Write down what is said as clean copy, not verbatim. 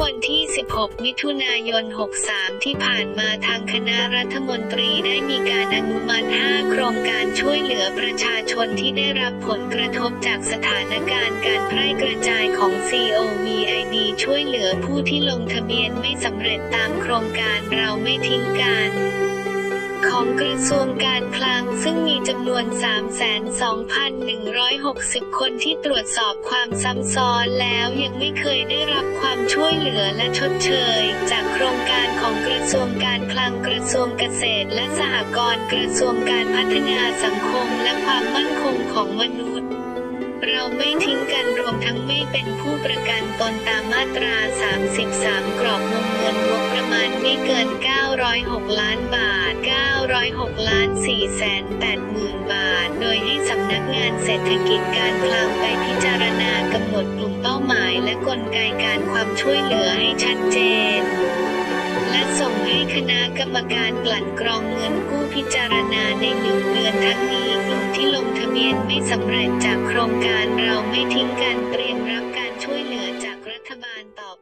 วันที่ 16 มิถุนายน 63 ที่ผ่านมาทางคณะรัฐมนตรีได้มีการอนุมัติ 5 โครงการช่วยเหลือประชาชนที่ได้รับผลกระทบจากสถานการณ์การแพร่กระจายของ COVID ช่วยเหลือผู้ที่ลงทะเบียนไม่สำเร็จตามโครงการเราไม่ทิ้งกันของกระทรวงการคลังซึ่งมีจำนวน 32,160 คนที่ตรวจสอบความซ้ำซ้อนแล้วยังไม่เคยได้รับความช่วยเหลือและชดเชยจากโครงการของกระทรวงการคลังกระทรวงเกษตรและสหกรณ์กระทรวงการพัฒนาสังคมและความมั่นคงของมนุษย์เราไม่ทิ้งกันรวมทั้งไม่เป็นผู้ประกันตนตามมาตรา 33 กรอบวงเงินงบประมาณไม่เกิน 906 ล้านบาท 906,480,000 บาท โดยให้สำนักงานเศรษฐกิจการคลังไปพิจารณากำหนดกลุ่มเป้าหมายและกลไกการความช่วยเหลือให้ชัดเจนและส่งให้คณะกรรมการกลั่นกรองเงินกู้พิจารณาใน1 เดือนทั้งนี้กลุ่มที่ลงทะเบียนไม่สำเร็จจากโครงการเราไม่ทิ้งกันเตรียมรับการช่วยเหลือจากรัฐบาลต่อ